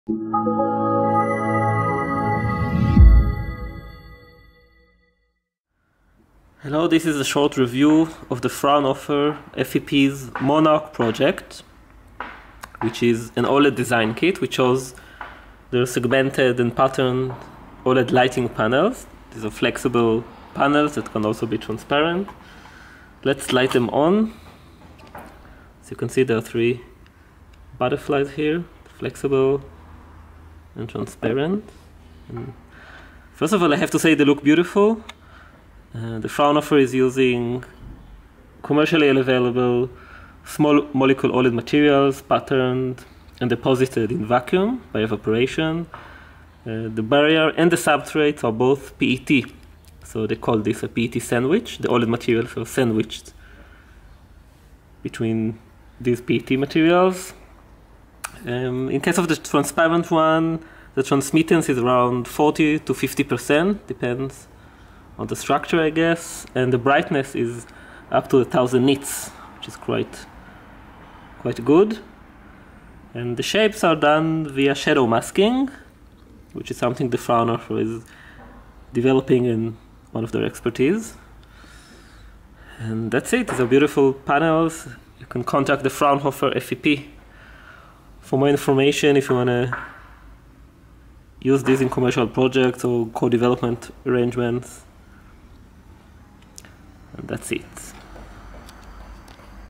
Hello, this is a short review of the Fraunhofer FEP's Monarch project, which is an OLED design kit which shows the segmented and patterned OLED lighting panels. These are flexible panels that can also be transparent. Let's light them on. As you can see, there are three butterflies here, flexible and transparent. And first of all, I have to say they look beautiful. The Fraunhofer is using commercially available small molecule OLED materials, patterned and deposited in vacuum by evaporation. The barrier and the substrates are both PET, so they call this a PET sandwich. The OLED materials are sandwiched between these PET materials. In case of the transparent one, the transmittance is around 40 to 50%, depends on the structure, I guess, and the brightness is up to 1000 nits, which is quite good. And the shapes are done via shadow masking, which is something the Fraunhofer is developing in one of their expertise. And that's it. These are beautiful panels. You can contact the Fraunhofer FEP for more information if you want to use these in commercial projects or co-development arrangements. And that's it.